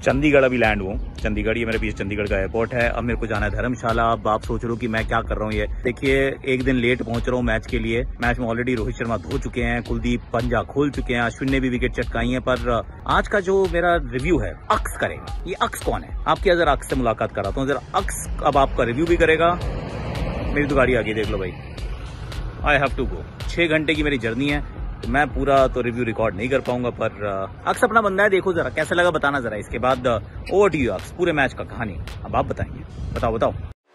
चंडीगढ़ अभी लैंड हुआ। चंडीगढ़, ये मेरे पीछे चंडीगढ़ का एयरपोर्ट है। अब मेरे को जाना है धर्मशाला। अब आप सोच रहे हो कि मैं क्या कर रहा हूँ। ये देखिए, एक दिन लेट पहुंच रहा हूँ मैच के लिए। मैच में ऑलरेडी रोहित शर्मा धो चुके हैं, कुलदीप पंजा खोल चुके हैं, अश्विन ने भी विकेट चटकाई है। पर आज का जो मेरा रिव्यू है, अक्स करेगा। ये अक्स कौन है? आपकी जरा अक्स से मुलाकात कराता हूँ। जरा अक्स अब आपका रिव्यू भी करेगा। मेरी तो गाड़ी आ गई, देख लो भाई। I have to go. 6 घंटे की मेरी जर्नी है, तो मैं पूरा तो रिव्यू रिकॉर्ड नहीं कर पाऊंगा। पर अक्स अपना बंदा है, देखो जरा कैसा लगा, बताना जरा। इसके बाद ओवर टू यू अक्स, पूरे मैच का कहानी अब आप बताएंगे। बताओ।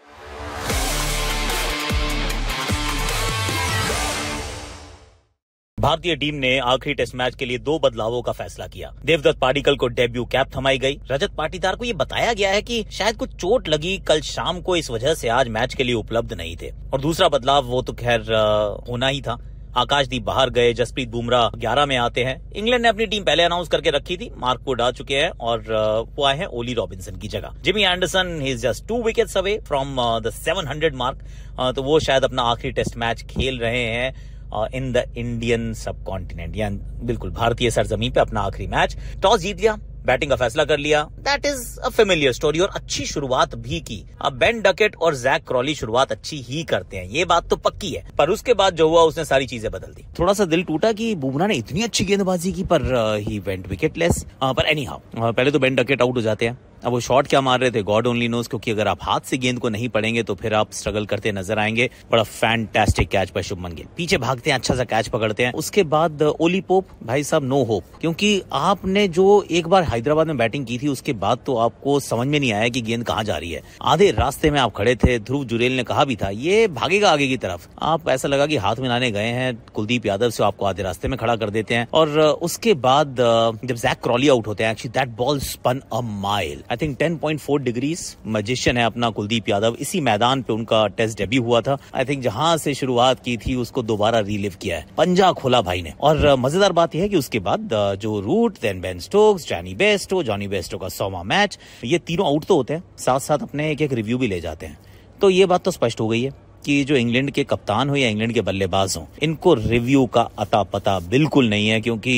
भारतीय टीम ने आखिरी टेस्ट मैच के लिए 2 बदलावों का फैसला किया। देवदत्त पाडिक्कल को डेब्यू कैप थमाई गई। रजत पाटीदार को ये बताया गया है कि शायद कुछ चोट लगी कल शाम को, इस वजह से आज मैच के लिए उपलब्ध नहीं थे। और दूसरा बदलाव वो तो खैर होना ही था, आकाशदीप बाहर गए, जसप्रीत बुमराह 11 में आते हैं। इंग्लैंड ने अपनी टीम पहले अनाउंस करके रखी थी, मार्क वुड आ चुके हैं और वो आए हैं ओली रॉबिन्सन की जगह। Jimmy Anderson he is just 2 wickets away from the 700 mark, तो वो शायद अपना आखिरी टेस्ट मैच खेल रहे हैं in the Indian subcontinent, यानी बिल्कुल भारतीय सरजमीन पे अपना आखिरी मैच। टॉस जीत लिया, बैटिंग का फैसला कर लिया। That is a familiar story, और अच्छी शुरुआत भी की। अब बेन डकेट और जैक क्रॉली शुरुआत अच्छी ही करते हैं, ये बात तो पक्की है। पर उसके बाद जो हुआ उसने सारी चीजें बदल दी। थोड़ा सा दिल टूटा कि बुमराह ने इतनी अच्छी गेंदबाजी की, पर ही वेंट विकेटलेस। पर एनी हाउ, पहले तो बेन डकेट आउट हो जाते हैं। अब वो शॉट क्या मार रहे थे गॉड ओनली नोज, क्योंकि अगर आप हाथ से गेंद को नहीं पड़ेंगे तो फिर आप स्ट्रगल करते नजर आएंगे। बड़ा fantastic catch by Shubman Gill, पीछे भागते हैं, अच्छा सा कैच पकड़ते हैं। उसके बाद ओली पोप, भाई साहब नो होप, क्योंकि आपने जो एक बार हैदराबाद में बैटिंग की थी उसके बाद तो आपको समझ में नहीं आया कि गेंद कहाँ जा रही है। आधे रास्ते में आप खड़े थे, ध्रुव जुरेल ने कहा भी था ये भागेगा आगे की तरफ। आप ऐसा लगा कि हाथ मिलाने गए हैं कुलदीप यादव से, आपको आधे रास्ते में खड़ा कर देते हैं। और उसके बाद जब जैक क्रॉली आउट होते हैं, actually that ball spun a mile. I think 10.4 degrees. Magician है अपना कुलदीप यादव, इसी मैदान पे उनका टेस्ट डेब्यू हुआ था। आई थिंक जहां से शुरुआत की थी उसको दोबारा रीलिव किया है, पंजा खोला भाई ने। और मजेदार बात यह है कि उसके बाद Joe Root, then Ben Stokes, Jonny Bairstow का 100वां मैच, ये तीनों आउट तो होते हैं, साथ साथ अपने एक रिव्यू भी ले जाते हैं। तो ये बात तो स्पष्ट हो गई है कि जो इंग्लैंड के कप्तान हो या इंग्लैंड के बल्लेबाज हो, इनको रिव्यू का अता पता बिल्कुल नहीं है। क्योंकि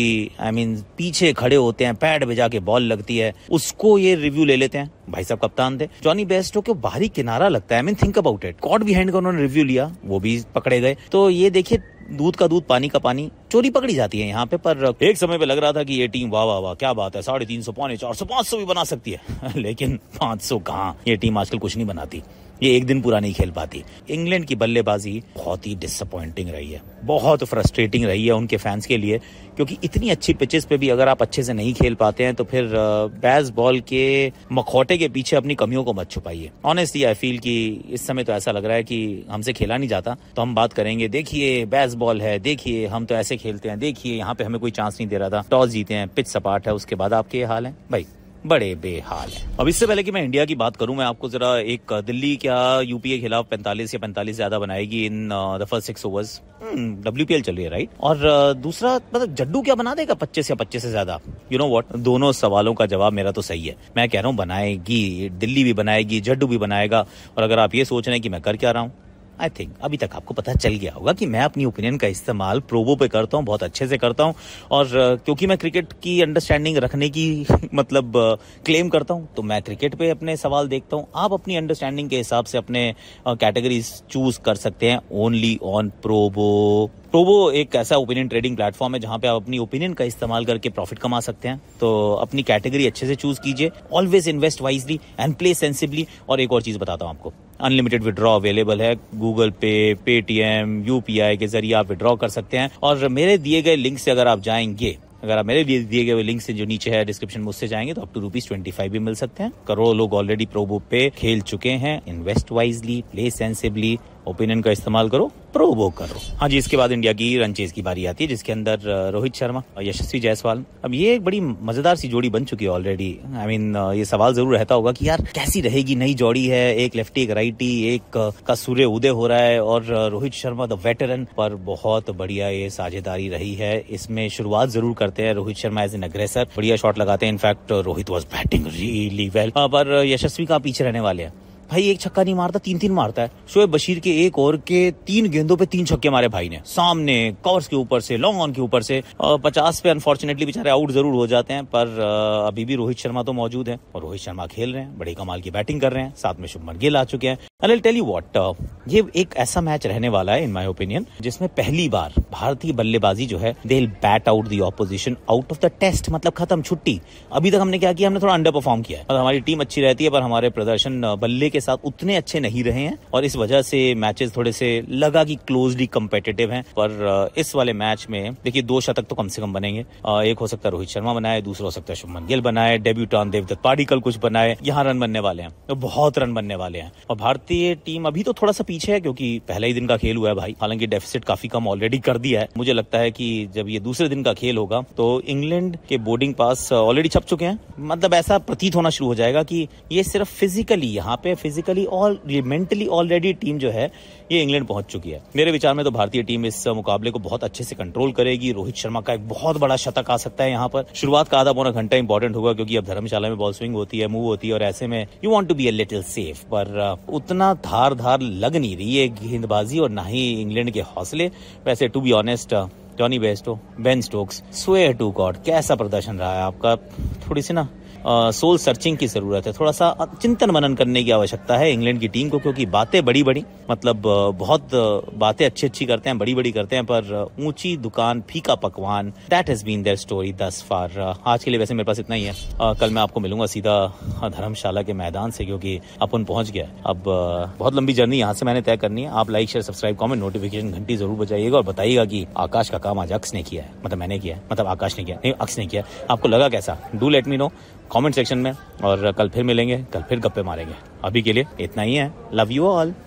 पीछे खड़े होते हैं, पैड बजा के बॉल लगती है, उसको ये रिव्यू ले लेते हैं। भाई साहब कप्तान थे, जॉनी बेस्टो को बाहरी किनारा लगता है। Think about it, caught behind का उन्होंने रिव्यू लिया, वो भी पकड़े गए। तो ये देखिए, दूध का दूध पानी का पानी, चोरी पकड़ी जाती है यहाँ पे। पर एक समय पे लग रहा था कि ये टीम वाह वाह वाह क्या बात है, 350, 450, 500 भी बना सकती है। लेकिन 500 कहाँ, ये टीम आजकल कुछ नहीं बनाती, ये एक दिन पूरा नहीं खेल पाती। इंग्लैंड की बल्लेबाजी बहुत ही डिसअपॉइंटिंग रही है, बहुत फ्रस्ट्रेटिंग रही है उनके फैंस के लिए। क्योंकि इतनी अच्छी पिचेस पे भी अगर आप अच्छे से नहीं खेल पाते हैं तो फिर बेस बॉल के मखौटे के पीछे अपनी कमियों को मत छुपाइए। ऑनेस्टली आई फील कि इस समय तो ऐसा लग रहा है कि हमसे खेला नहीं जाता, तो हम बात करेंगे देखिए बेस बॉल है, देखिए हम तो ऐसे खेलते हैं, देखिए यहाँ पे हमें कोई चांस नहीं दे रहा था, टॉस जीते हैं, पिच सपाट है, उसके बाद आपके ये हाल है भाई, बड़े बेहाल है। अब इससे पहले कि मैं इंडिया की बात करूं, मैं आपको जरा एक दिल्ली क्या यूपी के खिलाफ 45 या 45 ज्यादा बनाएगी in the first 6 overs. WPL चल रही है राइट। और दूसरा, मतलब जड्डू क्या बना देगा 25 या 25 से ज्यादा? यू नो व्हाट, दोनों सवालों का जवाब मेरा तो सही है। मैं कह रहा हूँ बनाएगी, दिल्ली भी बनाएगी, जड्डू भी बनाएगा। और अगर आप ये सोच रहे हैं कि मैं कर क्या रहा हूँ, आई थिंक अभी तक आपको पता चल गया होगा कि मैं अपनी ओपिनियन का इस्तेमाल प्रोबो पे करता हूँ, बहुत अच्छे से करता हूँ। और क्योंकि मैं क्रिकेट की अंडरस्टैंडिंग रखने की मतलब क्लेम करता हूँ, तो मैं क्रिकेट पे अपने सवाल देखता हूँ। आप अपनी अंडरस्टैंडिंग के हिसाब से अपने कैटेगरीज चूज कर सकते हैं ओनली ऑन प्रोबो। प्रोबो एक ऐसा ओपिनियन ट्रेडिंग प्लेटफॉर्म है जहां पे आप अपनी ओपिनियन का इस्तेमाल करके प्रॉफिट कमा सकते हैं। तो अपनी कैटेगरी अच्छे से चूज कीजिए, always invest wisely and play sensibly. और एक और चीज बताता हूं आपको, अनलिमिटेड विड्रॉ अवेलेबल है, गूगल पे, पेटीएम, यूपीआई के जरिए आप विड्रॉ कर सकते हैं। और मेरे दिए गए लिंक से अगर आप जाएंगे, अगर आप मेरे दिए गए लिंक से जो नीचे है डिस्क्रिप्शन में उससे जाएंगे तो अप टू ₹25 भी मिल सकते हैं। करोड़ों लोग ऑलरेडी प्रोबो पे खेल चुके हैं। Invest wisely, play sensibly, opinion का इस्तेमाल करो, प्रोबो करो। हाँ जी, इसके बाद इंडिया की रन चेज की बारी आती है, जिसके अंदर रोहित शर्मा और यशस्वी जायसवाल। अब ये एक बड़ी मजेदार सी जोड़ी बन चुकी है ऑलरेडी। ये सवाल जरूर रहता होगा कि यार कैसी रहेगी, नई जोड़ी है, एक लेफ्टी एक राइटी, एक का सूर्य उदय हो रहा है और रोहित शर्मा द वेटरन। पर बहुत बढ़िया ये साझेदारी रही है। इसमें शुरुआत जरूर करते हैं रोहित शर्मा एज एन अग्रेसर, बढ़िया शॉट लगाते हैं। In fact Rohit was batting really well, पर यशस्वी का पीछे रहने वाले हैं। भाई एक छक्का नहीं मारता, 3-3 मारता है। शोएब बशीर के एक ओवर के 3 गेंदों पे 3 छक्के मारे भाई ने, सामने कवर्स के ऊपर से, लॉन्ग ऑन के ऊपर से। 50 पे अनफॉर्चुनेटली बेचारे आउट जरूर हो जाते हैं, पर अभी भी रोहित शर्मा तो मौजूद है और रोहित शर्मा खेल रहे हैं, बड़ी कमाल की बैटिंग कर रहे हैं, साथ में शुभमन गिल आ चुके हैं। आई टेल यू व्हाट, ये एक ऐसा मैच रहने वाला है इन माय ओपिनियन जिसमें पहली बार भारतीय बल्लेबाजी जो है they will bat out the opposition out of the test, मतलब खत्म, छुट्टी। अभी तक हमने क्या किया, हमने थोड़ा अंडर परफॉर्म किया है और हमारी टीम अच्छी रहती है, पर हमारे प्रदर्शन बल्ले के साथ उतने अच्छे नहीं रहे हैं और इस वजह से मैचेस थोड़े से लगा कि क्लोजली कंपेटिटिव हैं। पर इस वाले मैच में देखिए 2 शतक तो कम से कम बनेंगे। एक हो सकता है रोहित शर्मा बनाए, दूसरा हो सकता है शुभमन गिल बनाए, डेब्यूटान देवदत्त पाडिक्कल कुछ बनाए। यहाँ रन बनने वाले हैं, तो बहुत रन बनने वाले हैं। और भारतीय टीम अभी तो थोड़ा सा पीछे है क्योंकि पहले ही दिन का खेल हुआ है भाई, हालांकि डेफिसिट काफी कम ऑलरेडी कर दिया है। मुझे लगता है कि जब ये दूसरे दिन का खेल होगा तो इंग्लैंड के बोर्डिंग पास ऑलरेडी छप चुके हैं, मतलब ऐसा प्रतीत होना शुरू हो जाएगा कि ये सिर्फ फिजिकली यहाँ पे फिजिकली और मेंटली ऑलरेडी टीम जो है ये इंग्लैंड पहुंच चुकी है। मेरे विचार में तो भारतीय टीम इस मुकाबले को बहुत अच्छे से कंट्रोल करेगी। रोहित शर्मा का एक बहुत बड़ा शतक आ सकता है यहाँ पर। शुरुआत का आधा पौना घंटा इंपॉर्टेंट होगा क्योंकि अब धर्मशाला में बॉल स्विंग होती है, मूव होती है और ऐसे में you want to be a little safe, पर उतना धार लग नहीं रही है गेंदबाजी और ना ही इंग्लैंड के हौसले। वैसे to be honest, Jonny Bairstow, Ben Stokes, swear to God, कैसा प्रदर्शन रहा है आपका। थोड़ी सी ना सोल सर्चिंग की जरूरत है, थोड़ा सा चिंतन मनन करने की आवश्यकता है इंग्लैंड की टीम को, क्योंकि बातें बड़ी मतलब बहुत बातें अच्छी करते हैं, बड़ी करते हैं, पर ऊंची दुकान फीका पकवान, that has been their story thus far. आज के लिए वैसे मेरे पास इतना ही है। कल मैं आपको मिलूंगा सीधा धर्मशाला के मैदान से, क्योंकि अपन पहुंच गया। अब बहुत लंबी जर्नी यहाँ से मैंने तय करनी है। आप like share subscribe comment notification घंटी जरूर बजाइएगा और बताइएगा कि आकाश का काम आज अक्स ने किया है, मतलब मैंने किया है, मतलब आकाश ने किया नहीं, अक्स ने किया। आपको लगा कैसा, do let me know comment section में। और कल फिर मिलेंगे, कल फिर गप्पे मारेंगे। अभी के लिए इतना ही है। Love you all.